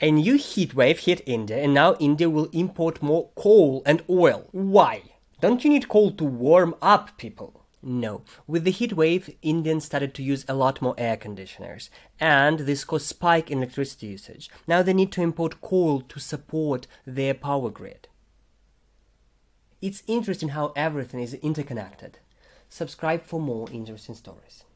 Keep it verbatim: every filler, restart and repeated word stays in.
A new heatwave hit India, and now India will import more coal and oil. Why? Don't you need coal to warm up, people? No. With the heatwave, Indians started to use a lot more air conditioners, and this caused spike in electricity usage. Now they need to import coal to support their power grid. It's interesting how everything is interconnected. Subscribe for more interesting stories.